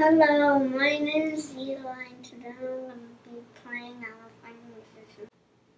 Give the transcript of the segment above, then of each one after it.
Hello, my name is Eli, and today I'm going to be playing Elephant Musician.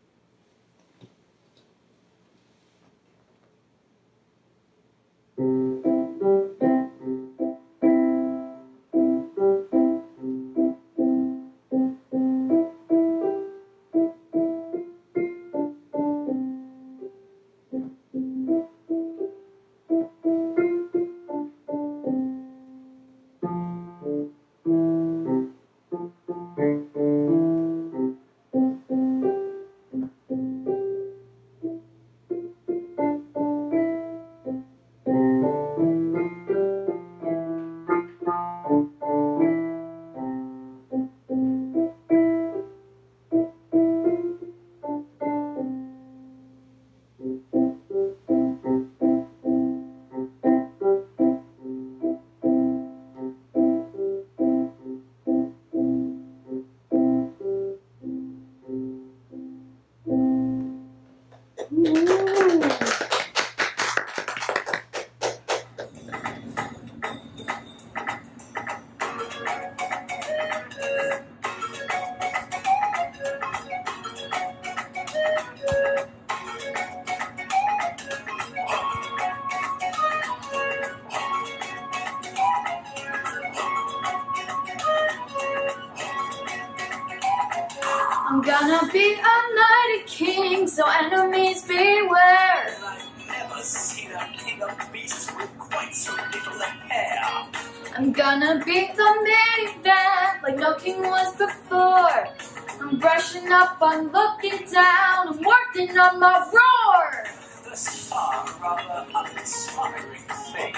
I'm gonna be a mighty king, so enemies beware. I've never seen a king of beasts with quite so little hair. I'm gonna be the minivan, like no king was before. I'm brushing up, I'm looking down, I'm working on my roar. This far rather uninspiring thing.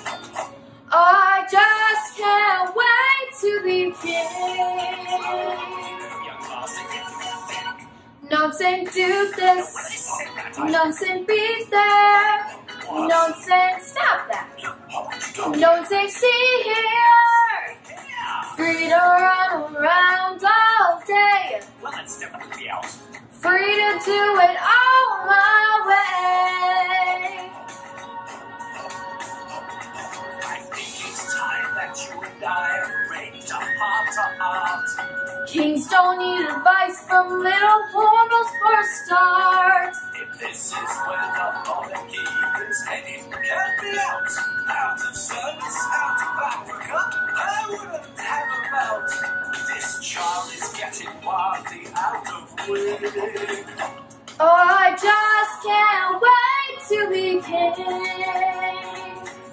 I just can't wait to be king. Young master, did you think? Nonsense, do this. Nonsense, be there. Nonsense, stop that. Nonsense, see here. Free to run around all day. Well, that's definitely out. Free to do it all my way. I think it's time that you and I arrange a heart-to-heart. Kings don't need advice from little horribles for a start. If this is where the monarchy is headed, get me out. Out of service, out of Africa, I wouldn't have a mount. This child is getting wildly out of wig. Oh, I just can't wait to be king.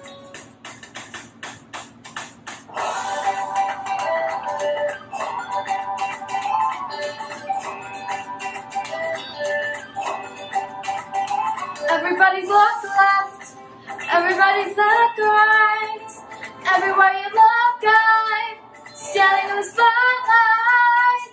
Everybody look left, everybody look right. Everywhere you look, I'm standing in the spotlight.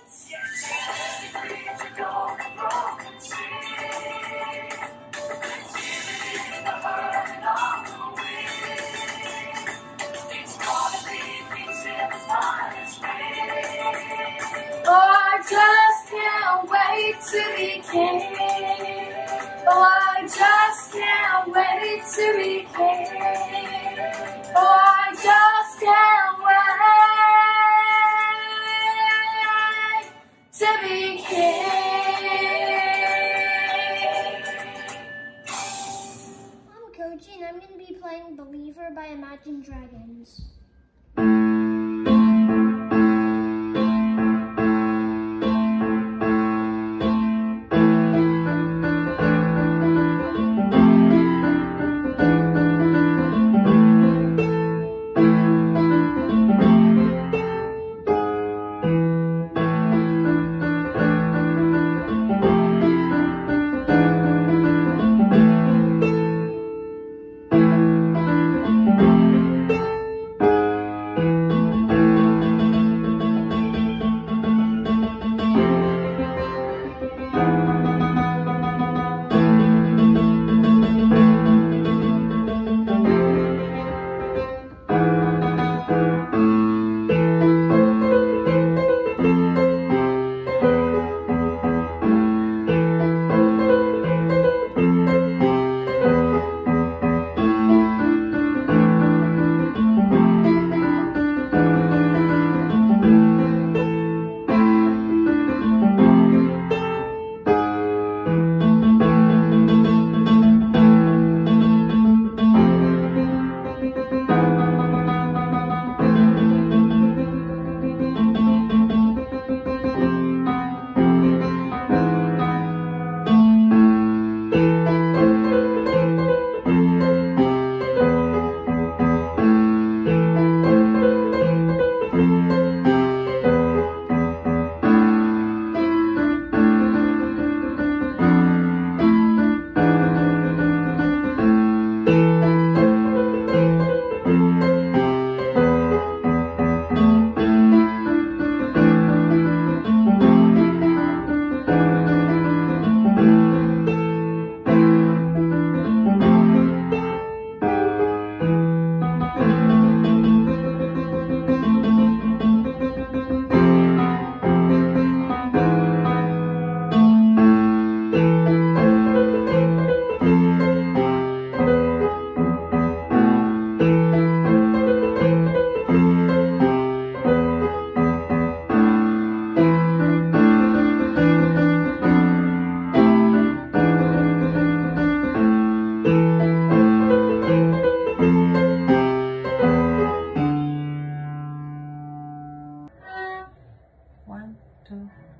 Oh, I just can't wait to be king. Oh, I just can't wait to be king. Oh, I just can't wait to be king. I'm Koji, and I'm going to be playing Believer by Imagine Dragons.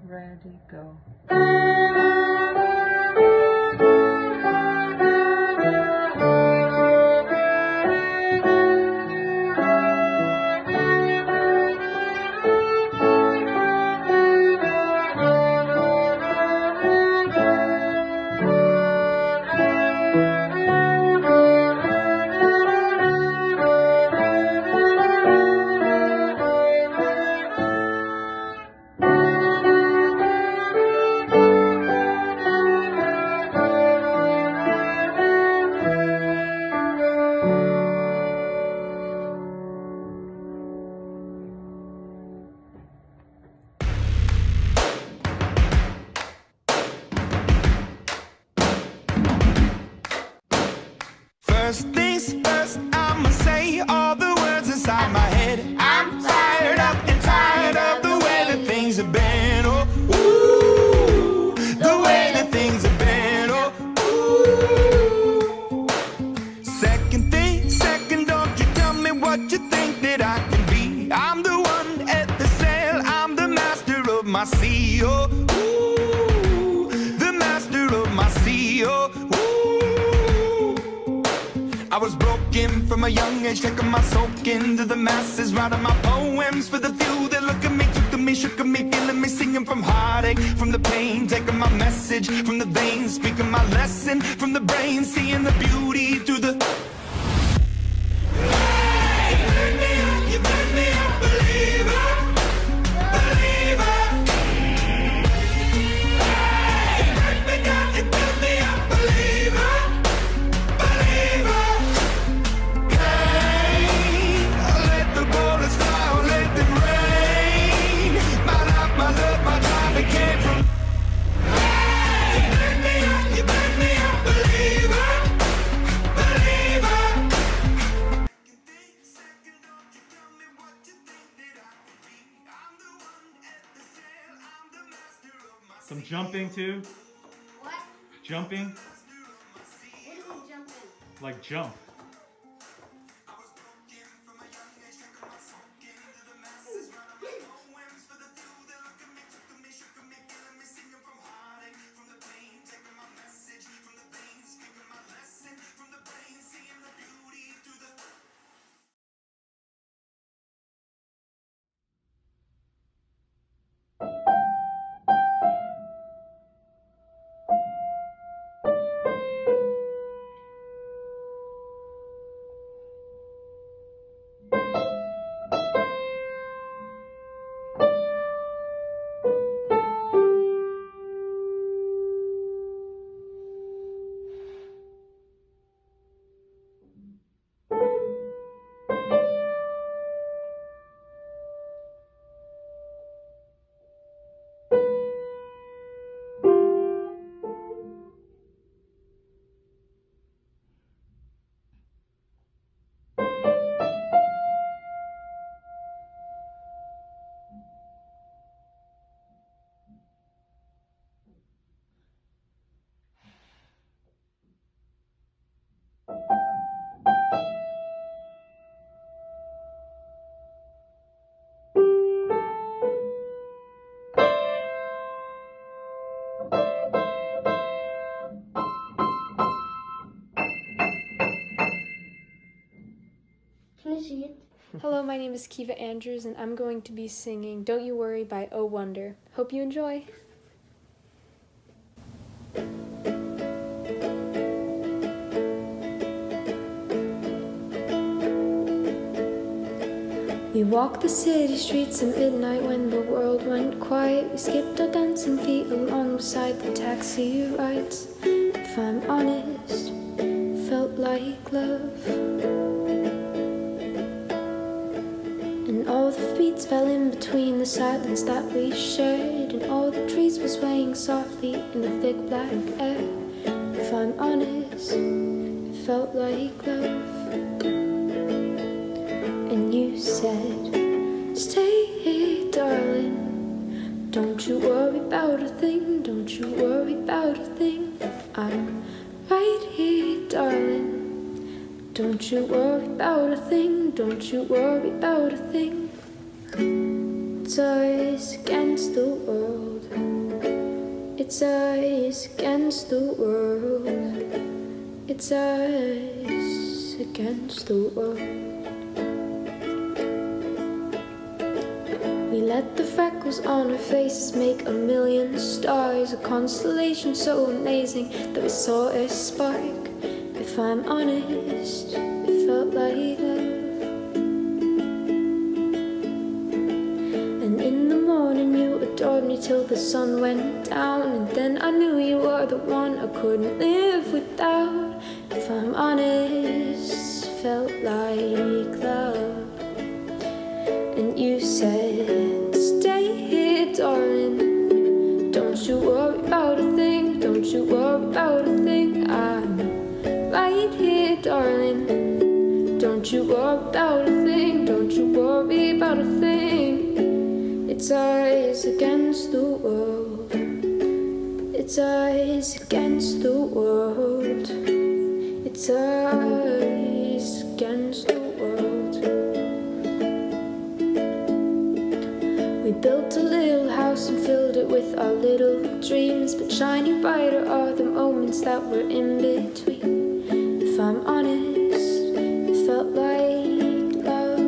ready, go. First things first, I'ma say all the words inside my head. I'm fired up and tired of the way that things have been. Oh, ooh, the way that things have been. Oh, ooh. Second thing, second, don't you tell me what you think that I can be. I'm the one at the sail, I'm the master of my sea. Oh, ooh, the master of my sea. Oh, ooh. I was broken from a young age, taking my soak into the masses, writing my poems for the few that look at me, took to me, shook at me, feeling me, singing from heartache, from the pain, taking my message from the veins, speaking my lesson from the brain, seeing the beauty through the... Hey, you burn me up, you burn me up, believer, believer. Hey, you burn me down, you burn me up, believer, believer. Some jumping too. What? Jumping. What do you mean jumping? Like jump. Can you see it? Hello, my name is Kiva Andrews, and I'm going to be singing Don't You Worry by Oh Wonder. Hope you enjoy. We walked the city streets at midnight when the world went quiet. We skipped our dancing feet along beside the taxi rides. If I'm honest, felt like love. And all the beats fell in between the silence that we shared, and all the trees were swaying softly in the thick black air. If I'm honest, it felt like love. And you said, stay here, darling. Don't you worry about a thing, don't you worry about a thing. I'm right here, darling. Don't you worry about a thing, don't you worry about a thing. It's us against the world. It's us against the world. It's us against the world. We let the freckles on our faces make a million stars, a constellation so amazing that we saw a spark. If I'm honest, it felt like love. And in the morning you adored me till the sun went down, and then I knew you were the one I couldn't live without. If I'm honest, it felt like love. And you said, stay here, darling. Don't you worry about a thing. Don't you worry about a thing. I'm right here, darling. Don't you worry about a thing. Don't you worry about a thing. It's us against the world. It's us against the world. It's us against the world. We built a little house and filled it with our little dreams, but shining brighter are the moments that were in between. If I'm honest, it felt like love.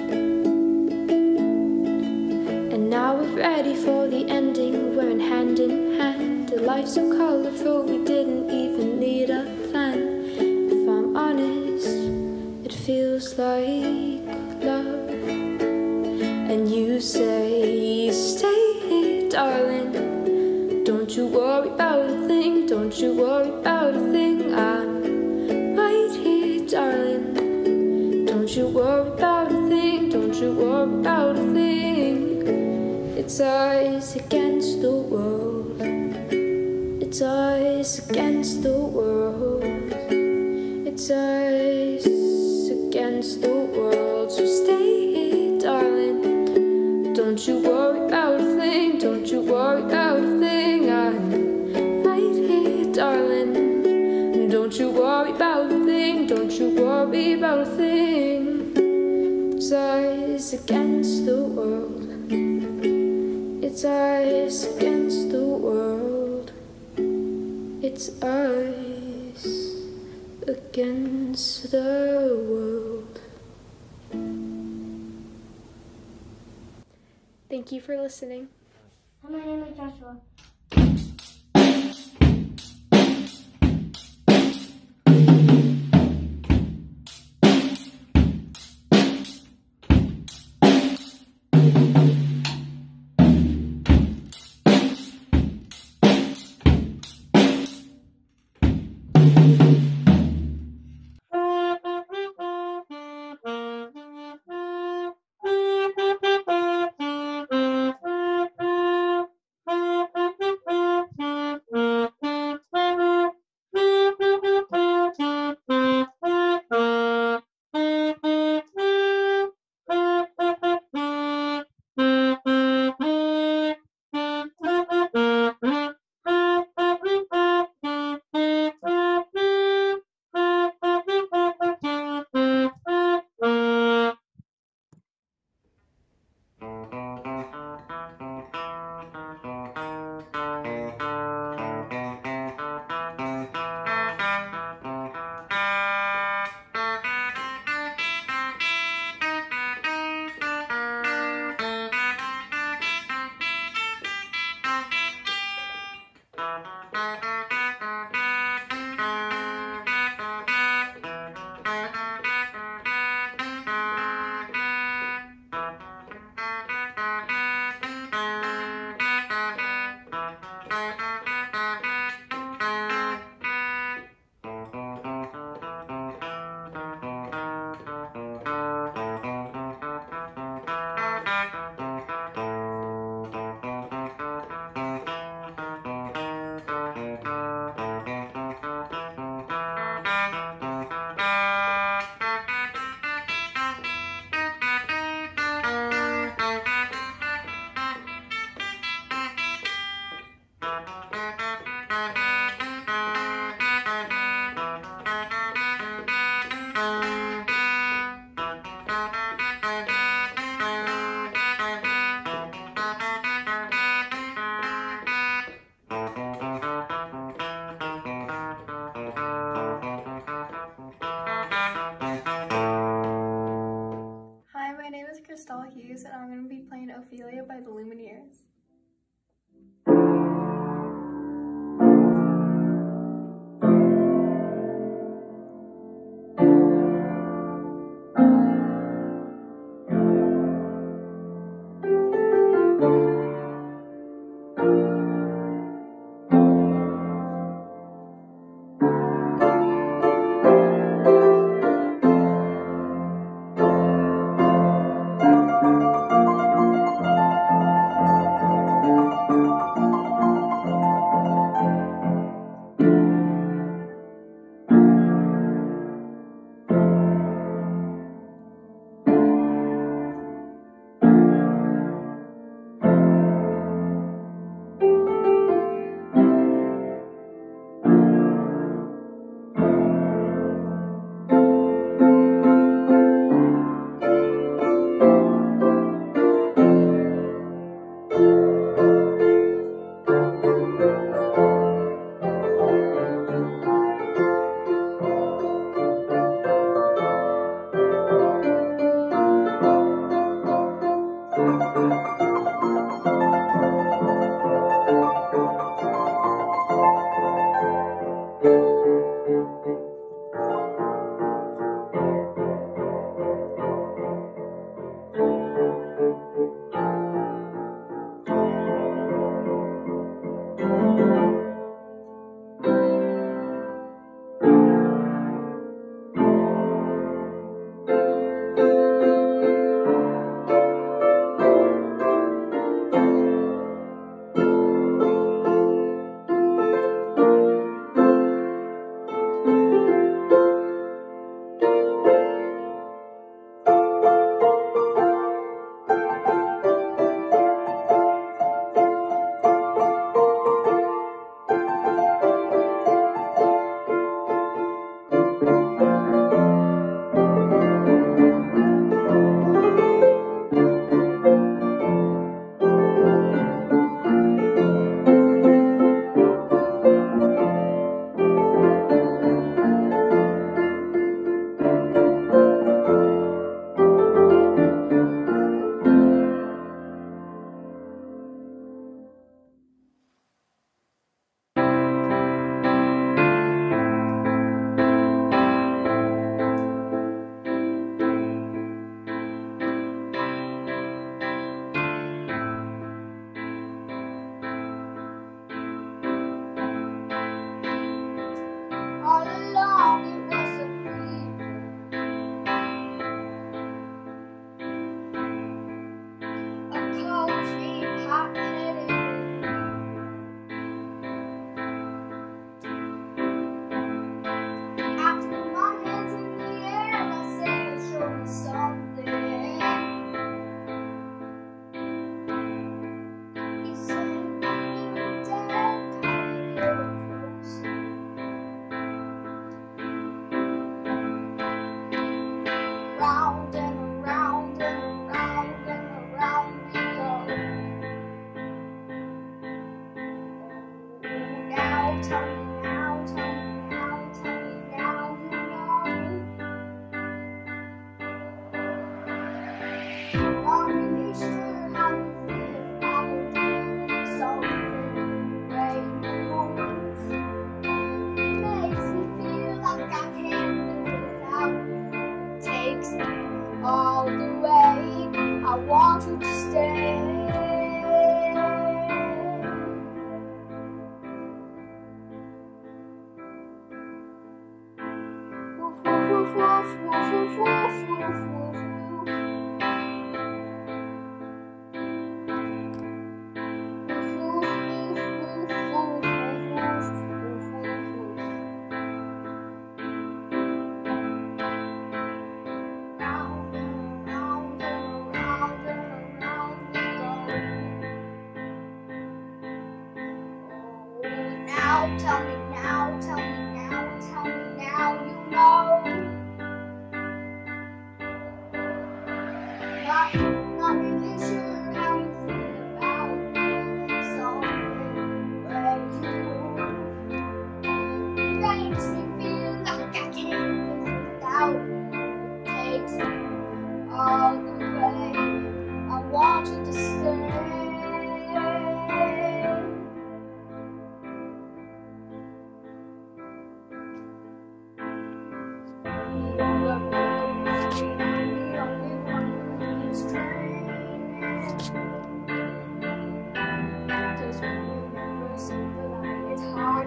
And now we're ready for the ending, we're in hand, a life so colorful we didn't even need a plan. If I'm honest, it feels like love. And you say, stay here, darling. Don't you worry about a thing. Don't you worry about a thing. I'm right here, darling. Don't you worry about a thing. Don't you worry about a thing. It's us against the world. It's us against the world. It's us against the world. So stay here, darling. Don't you worry about a thing. Don't you worry about a thing. I'm right here, darling. Don't you worry about a thing. Don't you worry about a thing. It's us against the world. It's us against the world. It's us against the world. Thank you for listening. My name is Joshua. Lumineers. All along it was a dream. A cozy, hot-headed I threw my hands in the air, I said, show me something. He said, you're dead, come here closer. Round and around and around and around we go. Now tell me now, tell me now, tell me now you know. Not really sure how you feel about something brand new. Makes me feel like I can't live without you. Takes me all the way. I want you to stay. Woof, woof, woof, woof, woof, woof, woof, woof, woof. Round and around and around and around we go. Now tell me now, tell me now, tell me now you know. Not really sure how you feel about something brand new. Makes me feel like I can't live without you. Takes me all the way. I want you to stay.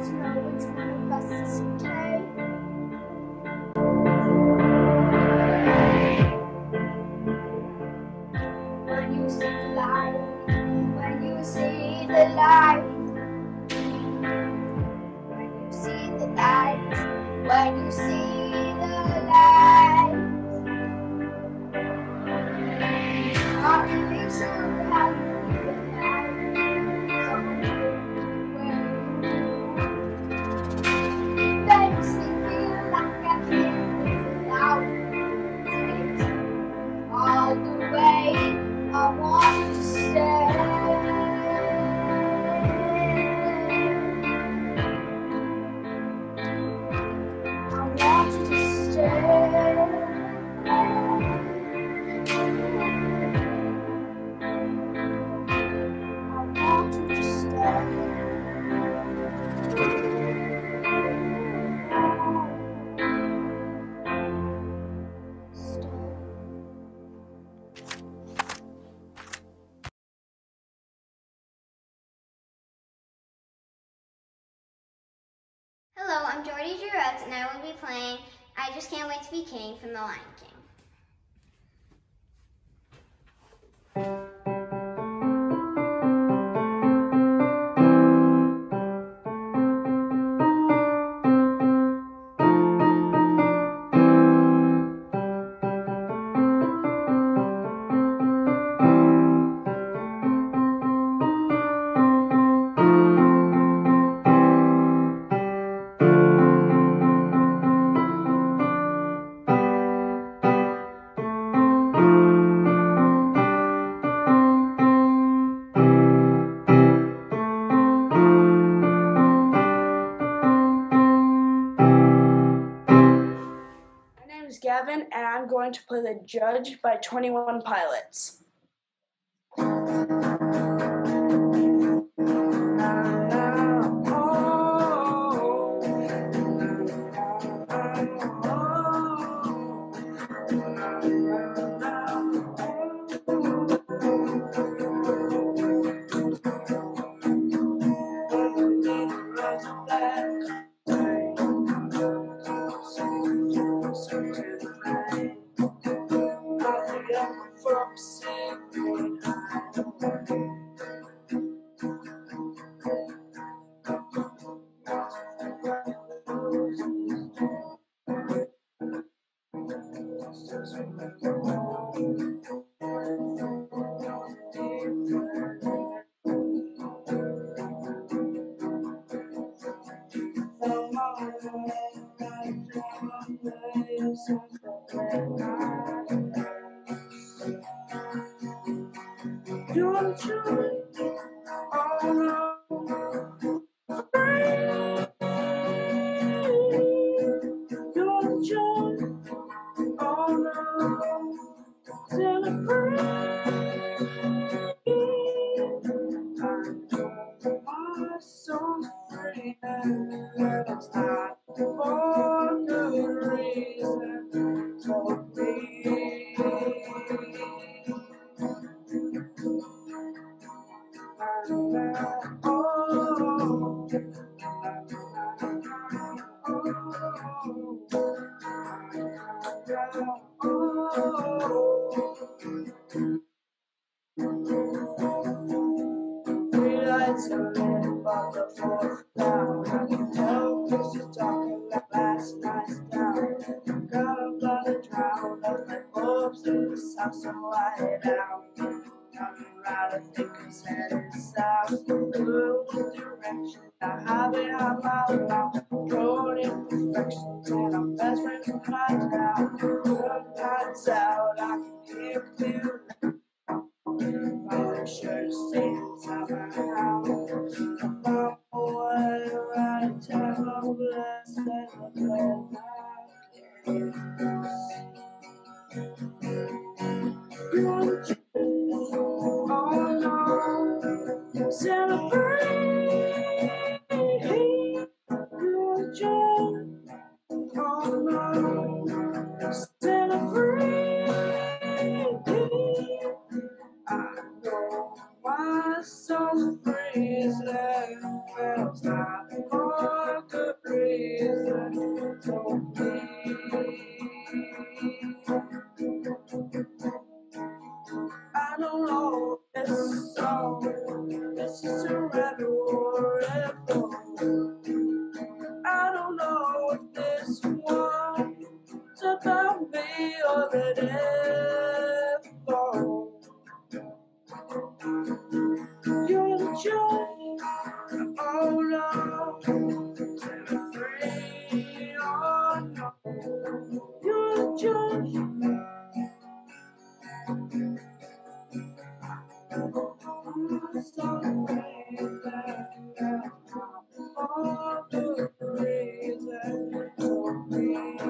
to know which one of us is gay. When you see the light, when you see the light, when you see the light, when you see the light, not really sure how you feel now. Makes me feel like I can't live without it. All the way I want to stay. I want to stay. I want to stay. Hello, I'm Jordy Giroux, and I will be playing I Just Can't Wait to Be King from The Lion King. Gavin, and I'm going to play The Judge by 21 Pilots. My soul freezing, feels like know. This is a rabbit forever. I don't know if this one's about me or the devil. You're the judge, oh no, set me free, oh no. You're the judge. I'm sorry that all the reason for me.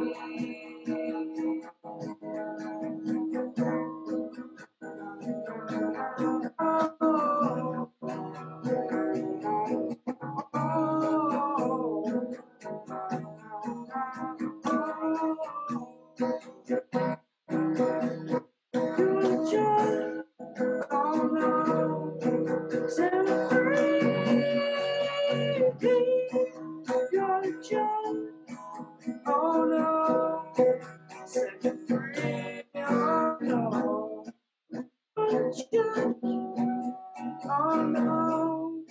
Oh no, set me free, oh no, judge, oh no,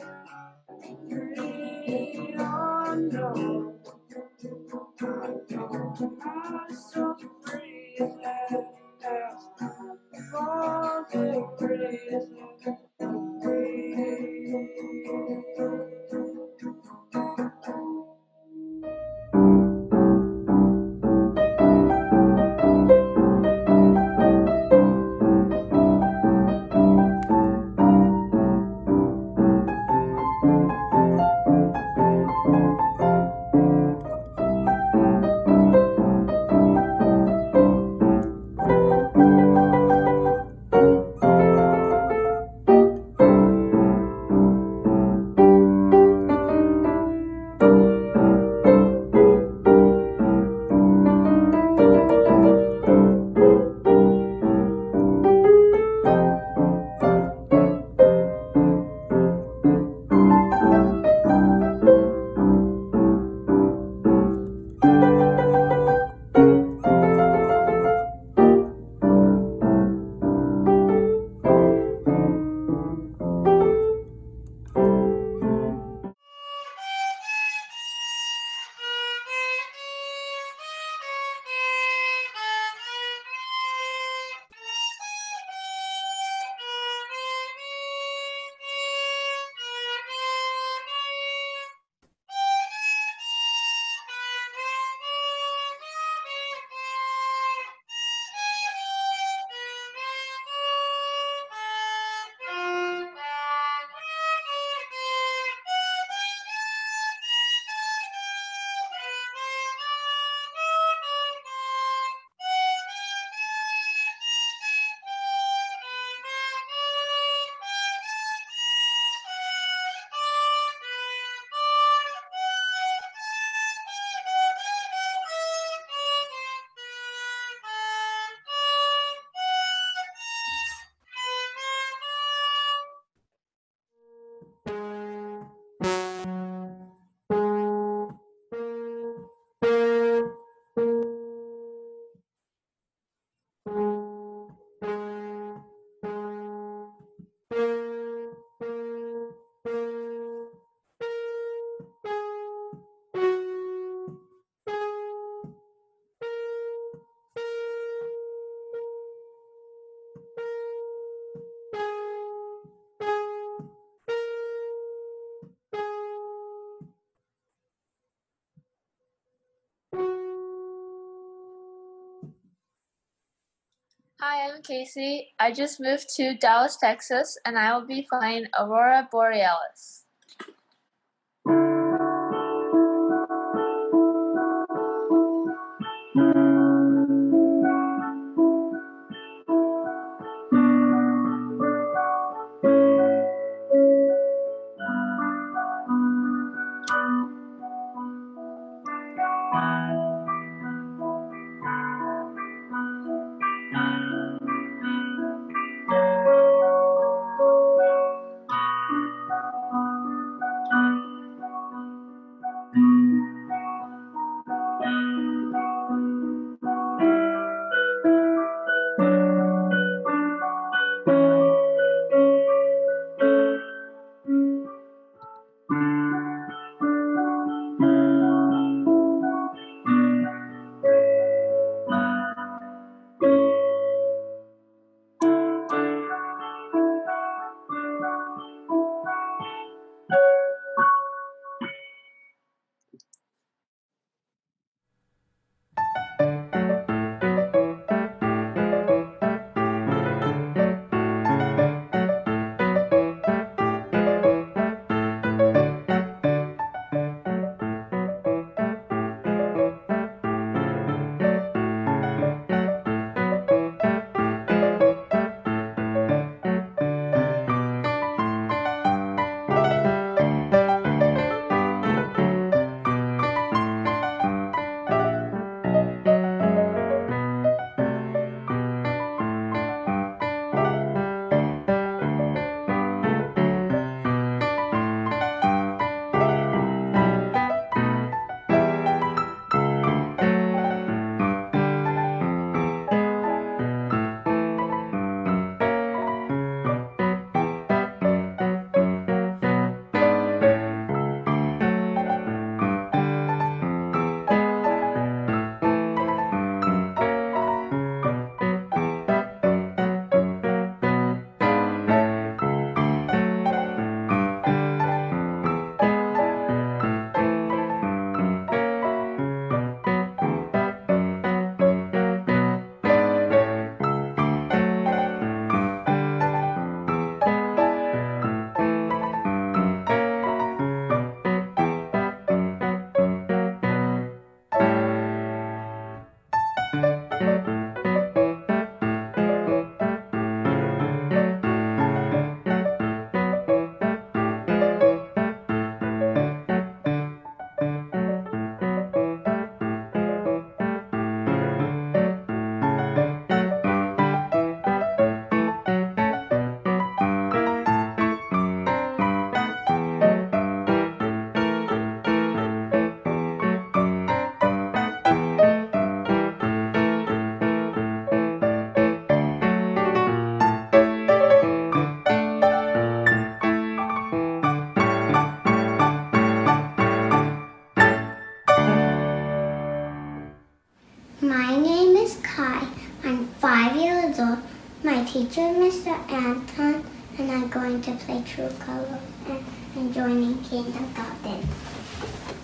free, oh no, I'm so free at last, for the reason free. Hi, I'm Casey. I just moved to Dallas, Texas, and I will be playing Aurora Borealis. teacher, Mr. Anton, and I'm going to play True Colors and joining kindergarten.